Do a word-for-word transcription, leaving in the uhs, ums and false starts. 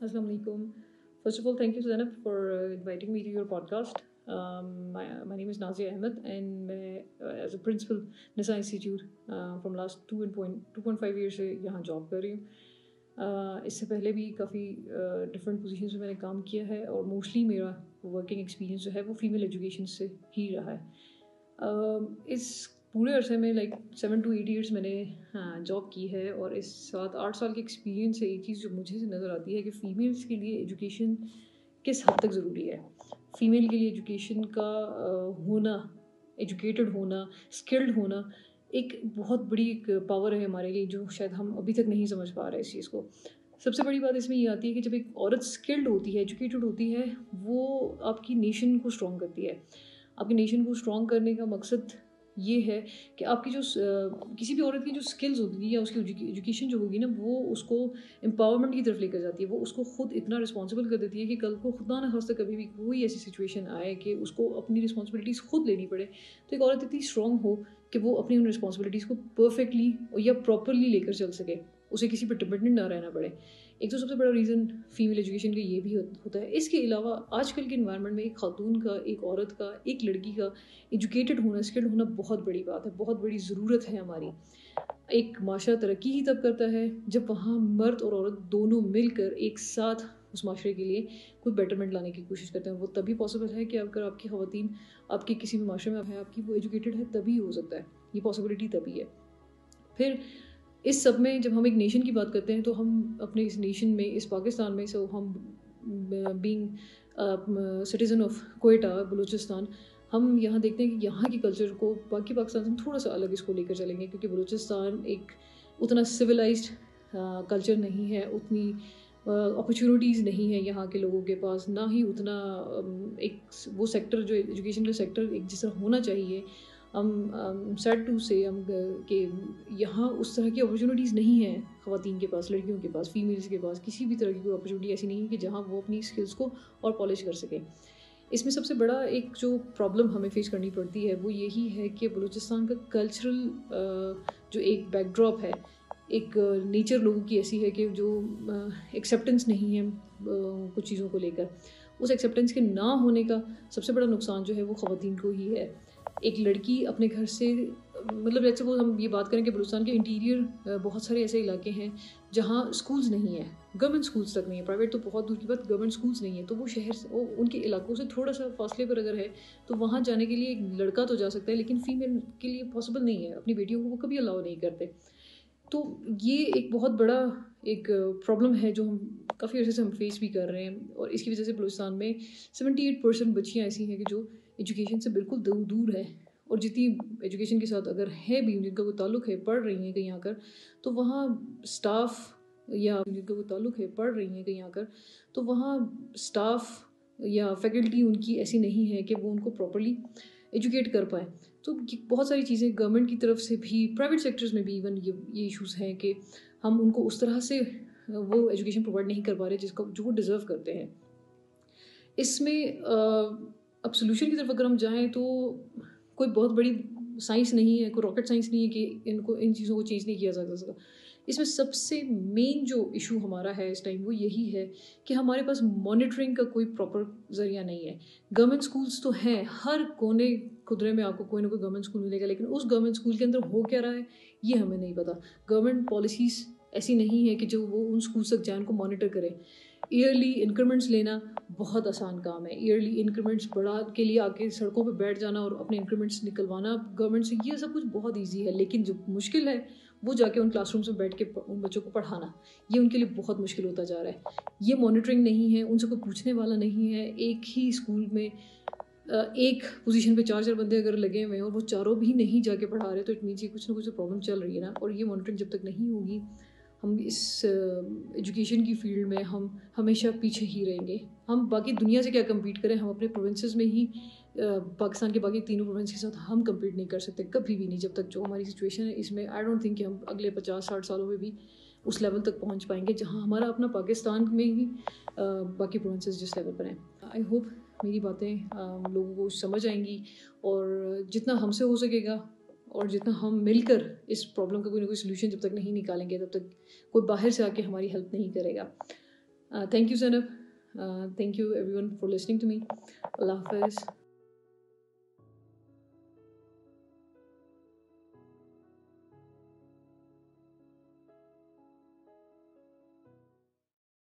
Assalamu alaikum. First of all, thank you, Zainab, for uh, inviting me to your podcast. Um, my, my name is Nazia Ahmed, and मैं uh, as a principal Nisa Institute uh, from last two and point two point five years से यहाँ job कर रही हूँ. uh, इससे पहले भी काफ़ी डिफरेंट पोजीशंस में मैंने काम किया है और मोस्टली मेरा वर्किंग एक्सपीरियंस जो है वो फीमेल एजुकेशन से ही रहा है. uh, इस पूरे अरसे में like seven to eight years मैंने जॉब की है और इस सात आठ साल के एक्सपीरियंस से एक चीज़ जो मुझे से नज़र आती है कि फ़ीमेल्स के लिए एजुकेशन किस हद तक ज़रूरी है. फ़ीमेल के लिए एजुकेशन का होना, एजुकेटेड होना, स्किल्ड होना एक बहुत बड़ी एक पावर है हमारे लिए, जो शायद हम अभी तक नहीं समझ पा रहे इस चीज़ को. सबसे बड़ी बात इसमें ये आती है कि जब एक औरत स्किल्ड होती है, एजुकेटेड होती है, वो आपकी नेशन को स्ट्रॉन्ग करती है. आपकी नेशन को स्ट्रॉन्ग करने का मकसद ये है कि आपकी जो किसी भी औरत की जो स्किल्स होती है या उसकी एजुकेशन जो होगी ना, वो उसको एम्पावरमेंट की तरफ लेकर जाती है. वो उसको खुद इतना रिस्पॉन्सिबल कर देती है कि कल को खुदा न खास्ता कभी भी कोई ऐसी सिचुएशन आए कि उसको अपनी रिस्पॉन्सिबिलिटीज़ खुद लेनी पड़े, तो एक औरत इतनी स्ट्रॉन्ग हो कि वो अपनी उन रिस्पॉन्सिबिलिटीज़ को परफेक्टली या प्रॉपरली लेकर चल सके, उसे किसी पर डिपेंडेंट ना रहना पड़े. एक तो सबसे बड़ा रीज़न फीमेल एजुकेशन का ये भी होता है. इसके अलावा आजकल के इन्वायरमेंट में एक खातून का, एक औरत का, एक लड़की का एजुकेटेड होना, स्किल्ड होना बहुत बड़ी बात है, बहुत बड़ी ज़रूरत है हमारी. एक माशरा तरक्की ही तब करता है जब वहाँ मर्द और औरत दोनों मिलकर एक साथ उस माशरे के लिए कोई बेटरमेंट लाने की कोशिश करते हैं. वो तभी पॉसिबल है कि अगर आपकी ख़वातीन आपके किसी भी माशरे में है, आपकी वो एजुकेटेड है, तभी हो सकता है. ये पॉसिबिलिटी तभी है. फिर इस सब में जब हम एक नेशन की बात करते हैं तो हम अपने इस नेशन में, इस पाकिस्तान में, सो हम being citizen of Quetta, Balochistan, हम यहाँ देखते हैं कि यहाँ की कल्चर को बाकी पाकिस्तान से हम थोड़ा सा अलग इसको लेकर चलेंगे, क्योंकि बलूचिस्तान एक उतना सिविलाइज्ड कल्चर नहीं है, उतनी अपॉर्चुनिटीज़ नहीं है यहाँ के लोगों के पास, ना ही उतना एक वो सेक्टर जो एजुकेशन का सेक्टर एक जिस तरह होना चाहिए. हम सैड टू से हम कि यहाँ उस तरह की अपॉर्चुनिटीज़ नहीं है ख़वातीन के पास, लड़कियों के पास, फीमेल्स के पास किसी भी तरह की कोई अपॉर्चुनिटी ऐसी नहीं है कि जहाँ वो अपनी स्किल्स को और पॉलिश कर सकें. इसमें सबसे बड़ा एक जो प्रॉब्लम हमें फेस करनी पड़ती है वो यही है कि बलूचिस्तान का कल्चरल जो एक बैकड्रॉप है, एक नेचर लोगों की ऐसी है कि जो एक्सेप्टेंस नहीं है कुछ चीज़ों को लेकर. उस एक्सेप्टेंस के ना होने का सबसे बड़ा नुकसान जो है वो ख़वातीन को ही है. एक लड़की अपने घर से, मतलब जैसे वो हम ये बात करें कि बलूचिस्तान के इंटीरियर बहुत सारे ऐसे इलाके हैं जहाँ स्कूल्स नहीं है, गवर्नमेंट स्कूल्स तक नहीं है, प्राइवेट तो बहुत दूर की बात, गवर्नमेंट स्कूल्स नहीं है. तो वो शहर से, वो उनके इलाकों से थोड़ा सा फासले पर अगर है तो वहाँ जाने के लिए एक लड़का तो जा सकता है, लेकिन फ़ीमेल के लिए पॉसिबल नहीं है. अपनी बेटियों को वो कभी अलाउ नहीं करते. तो ये एक बहुत बड़ा एक प्रॉब्लम है जो हम काफ़ी अर्से से हम फेस भी कर रहे हैं. और इसकी वजह से बलूचिस्तान में सेवेंटी एट परसेंट बच्चियाँ ऐसी हैं कि जो एजुकेशन से बिल्कुल दूर दूर है, और जितनी एजुकेशन के साथ अगर है भी, जिनका कोई ताल्लुक़ है, पढ़ रही हैं कहीं आकर, तो वहाँ स्टाफ या जिनका कोई ताल्लुक़ है, पढ़ रही हैं कहीं आकर, तो वहाँ स्टाफ या फैकल्टी उनकी ऐसी नहीं है कि वो उनको प्रॉपर्ली एजुकेट कर पाए. तो बहुत सारी चीज़ें गवर्नमेंट की तरफ से भी, प्राइवेट सेक्टर्स में भी इवन ये ये इशूज़ हैं कि हम उनको उस तरह से वो एजुकेशन प्रोवाइड नहीं कर पा रहे जिसका जो वो डिज़र्व करते हैं. इसमें अब सोल्यूशन की तरफ अगर हम जाएँ तो कोई बहुत बड़ी साइंस नहीं है, कोई रॉकेट साइंस नहीं है कि इनको इन चीज़ों को चेंज नहीं किया जा सकता. इसमें सबसे मेन जो इशू हमारा है इस टाइम वो यही है कि हमारे पास मॉनिटरिंग का कोई प्रॉपर ज़रिया नहीं है. गवर्नमेंट स्कूल्स तो हैं, हर कोने खुदरे में आपको कोई ना कोई गवर्नमेंट स्कूल मिलेगा, लेकिन उस गवर्नमेंट स्कूल के अंदर हो क्या रहा है ये हमें नहीं पता. गवर्नमेंट पॉलिसीज़ ऐसी नहीं है कि जो वो उन स्कूल तक जाए, उनको मॉनिटर करे. ईयरली इंक्रीमेंट्स लेना बहुत आसान काम है. ईयरली इंक्रीमेंट्स बढ़ा के लिए आके सड़कों पे बैठ जाना और अपने इंक्रीमेंट्स निकलवाना गवर्नमेंट से, ये सब कुछ बहुत इजी है. लेकिन जो मुश्किल है वो जाके उन क्लासरूम्स में बैठ के उन बच्चों को पढ़ाना, ये उनके लिए बहुत मुश्किल होता जा रहा है. ये मॉनिटरिंग नहीं है, उनसे कोई पूछने वाला नहीं है. एक ही स्कूल में एक पोजीशन पे चार चार बंदे अगर लगे हुए हैं और वो चारों भी नहीं जाके पढ़ा रहे, तो इट मीन्स ये कुछ ना कुछ प्रॉब्लम चल रही है ना. और ये मॉनिटरिंग जब तक नहीं होगी, हम इस एजुकेशन की फील्ड में हम हमेशा पीछे ही रहेंगे. हम बाकी दुनिया से क्या कम्पीट करें, हम अपने प्रोविंसेस में ही, पाकिस्तान के बाकी तीनों प्रोविंस के साथ हम कम्पीट नहीं कर सकते कभी भी नहीं, जब तक जो हमारी सिचुएशन है इसमें. आई डोंट थिंक कि हम अगले पचास साठ सालों में भी उस लेवल तक पहुंच पाएंगे जहां हमारा अपना पाकिस्तान में ही बाकी प्रोविंसेस जिस लेवल पर हैं. आई होप मेरी बातें लोगों को समझ आएंगी, और जितना हमसे हो सकेगा और जितना हम मिलकर इस प्रॉब्लम का कोई ना कोई सोल्यूशन जब तक नहीं निकालेंगे, तब तक कोई बाहर से आके हमारी हेल्प नहीं करेगा. Thank you Zainab, thank you everyone for listening to me. اللہ حافظ.